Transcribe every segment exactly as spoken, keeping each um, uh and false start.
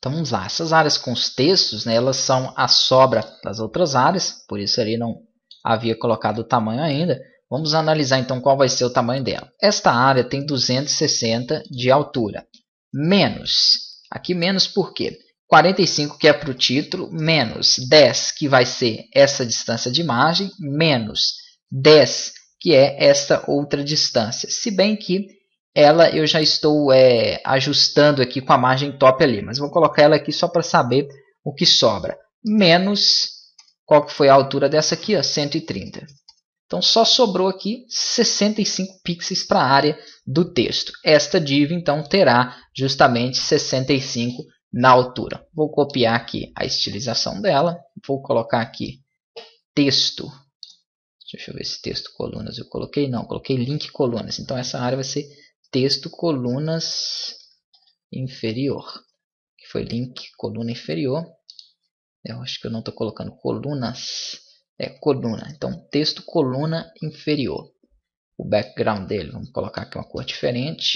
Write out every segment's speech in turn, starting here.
Então vamos lá, essas áreas com os textos, né, elas são a sobra das outras áreas, por isso ali não havia colocado o tamanho ainda. Vamos analisar então qual vai ser o tamanho dela. Esta área tem duzentos e sessenta de altura, menos, aqui menos por quê? quarenta e cinco que é para o título, menos dez que vai ser essa distância de margem, menos dez que é esta outra distância. Se bem que ela eu já estou é, ajustando aqui com a margem top ali, mas vou colocar ela aqui só para saber o que sobra. Menos, qual que foi a altura dessa aqui? Ó, cento e trinta. Então só sobrou aqui sessenta e cinco pixels para a área do texto. Esta div então terá justamente sessenta e cinco na altura. Vou copiar aqui a estilização dela, vou colocar aqui texto. Deixa eu ver se texto colunas eu coloquei. Não, coloquei link colunas. Então essa área vai ser texto colunas inferior. Que foi link coluna inferior. Eu acho que eu não estou colocando colunas. É coluna. Então texto coluna inferior. O background dele, vamos colocar aqui uma cor diferente.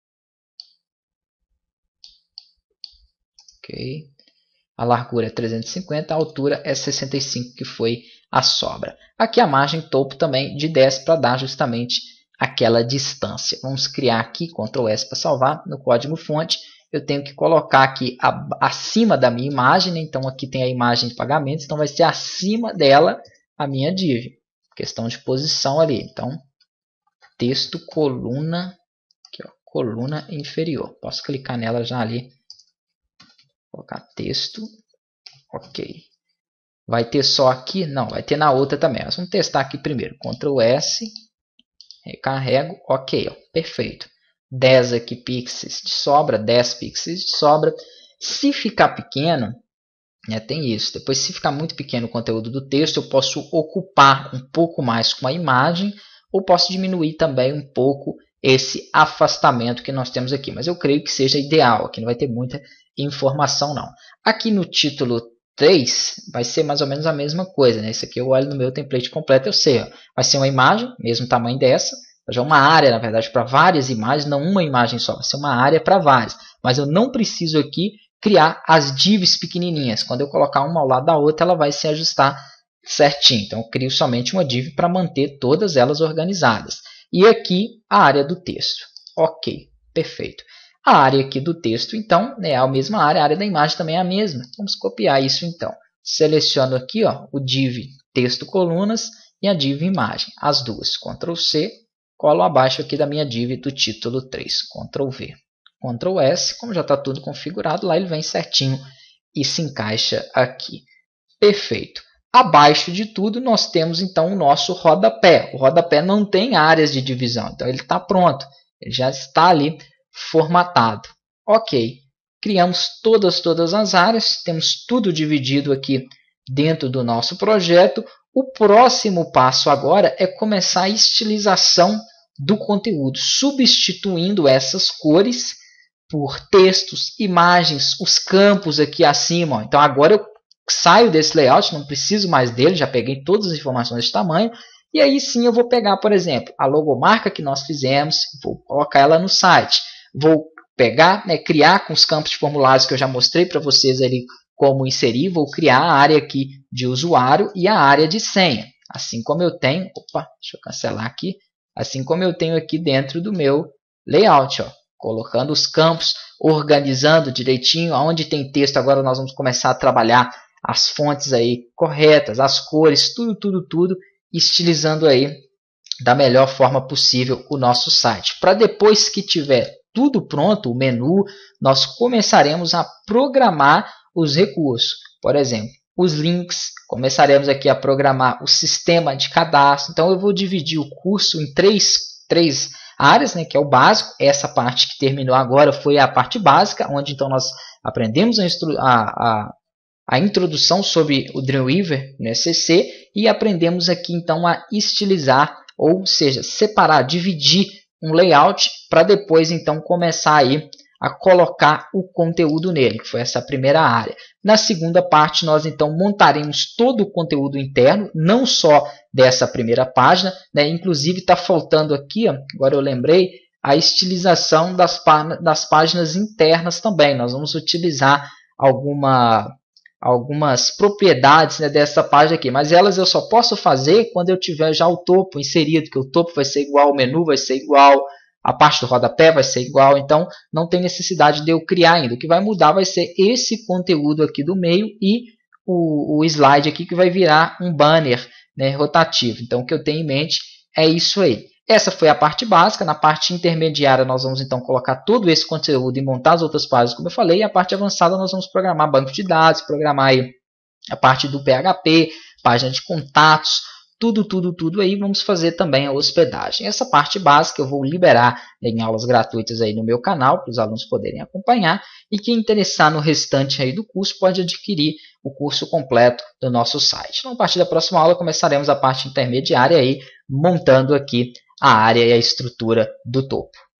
Ok. A largura é trezentos e cinquenta, a altura é sessenta e cinco, que foi a sobra. Aqui a margem topo também de dez para dar justamente aquela distância. Vamos criar aqui, control S para salvar, no código fonte. Eu tenho que colocar aqui a, acima da minha imagem, né? Então aqui tem a imagem de pagamentos, então vai ser acima dela a minha div. Questão de posição ali. Então, texto coluna, aqui, ó, coluna inferior. Posso clicar nela já ali. Colocar texto, ok. Vai ter só aqui? Não, vai ter na outra também. Nós vamos testar aqui primeiro. control S, recarrego, ok, ó, perfeito. dez aqui pixels de sobra, dez pixels de sobra. Se ficar pequeno, né, tem isso. Depois, se ficar muito pequeno o conteúdo do texto, eu posso ocupar um pouco mais com a imagem, ou posso diminuir também um pouco esse afastamento que nós temos aqui. Mas eu creio que seja ideal. Aqui não vai ter muita informação não. Aqui no título três vai ser mais ou menos a mesma coisa, né? Isso aqui eu olho no meu template completo, eu sei, ó, vai ser uma imagem, mesmo tamanho dessa, já uma área na verdade para várias imagens, não uma imagem só, vai ser uma área para várias, mas eu não preciso aqui criar as divs pequenininhas. Quando eu colocar uma ao lado da outra, ela vai se ajustar certinho. Então eu crio somente uma div para manter todas elas organizadas. E aqui a área do texto. Ok, perfeito. A área aqui do texto, então, é a mesma área, a área da imagem também é a mesma. Vamos copiar isso, então. Seleciono aqui ó, o div texto colunas e a div imagem, as duas. control C, colo abaixo aqui da minha div do título três. control V, control S, como já está tudo configurado, lá ele vem certinho e se encaixa aqui. Perfeito. Abaixo de tudo, nós temos, então, o nosso rodapé. O rodapé não tem áreas de divisão, então ele está pronto. Ele já está ali formatado. Ok, criamos todas, todas as áreas, temos tudo dividido aqui dentro do nosso projeto. O próximo passo agora é começar a estilização do conteúdo, substituindo essas cores por textos, imagens, os campos aqui acima. Ó. Então agora eu saio desse layout, não preciso mais dele, já peguei todas as informações de tamanho. E aí sim eu vou pegar, por exemplo, a logomarca que nós fizemos, vou colocar ela no site. Vou pegar, né, criar com os campos de formulários que eu já mostrei para vocês ali como inserir. Vou criar a área aqui de usuário e a área de senha. Assim como eu tenho, opa, deixa eu cancelar aqui. Assim como eu tenho aqui dentro do meu layout, ó, colocando os campos, organizando direitinho. Onde tem texto agora nós vamos começar a trabalhar as fontes aí corretas, as cores, tudo, tudo, tudo, estilizando aí da melhor forma possível o nosso site. Para depois que tiver tudo pronto, o menu, nós começaremos a programar os recursos. Por exemplo, os links, começaremos aqui a programar o sistema de cadastro. Então eu vou dividir o curso em três, três áreas, né, que é o básico. Essa parte que terminou agora foi a parte básica, onde então nós aprendemos a, a, a, a introdução sobre o Dreamweaver no S C C e aprendemos aqui então a estilizar, ou seja, separar, dividir um layout para depois então começar aí a colocar o conteúdo nele, que foi essa primeira área. Na segunda parte nós então montaremos todo o conteúdo interno, não só dessa primeira página, né? Inclusive está faltando aqui, ó, agora eu lembrei, a estilização das, pá das páginas internas também. Nós vamos utilizar alguma, algumas propriedades, né, dessa página aqui, mas elas eu só posso fazer quando eu tiver já o topo inserido, que o topo vai ser igual, o menu vai ser igual, a parte do rodapé vai ser igual, então não tem necessidade de eu criar ainda. O que vai mudar vai ser esse conteúdo aqui do meio e o, o slide aqui que vai virar um banner, né, rotativo. Então o que eu tenho em mente é isso aí. Essa foi a parte básica. Na parte intermediária nós vamos então colocar todo esse conteúdo e montar as outras páginas, como eu falei. E a parte avançada nós vamos programar banco de dados, programar aí a parte do P H P, página de contatos, tudo, tudo, tudo aí. Vamos fazer também a hospedagem. Essa parte básica eu vou liberar em aulas gratuitas aí no meu canal, para os alunos poderem acompanhar. E quem interessar no restante aí do curso pode adquirir o curso completo do nosso site. Então, a partir da próxima aula começaremos a parte intermediária aí, montando aqui a área e a estrutura do topo.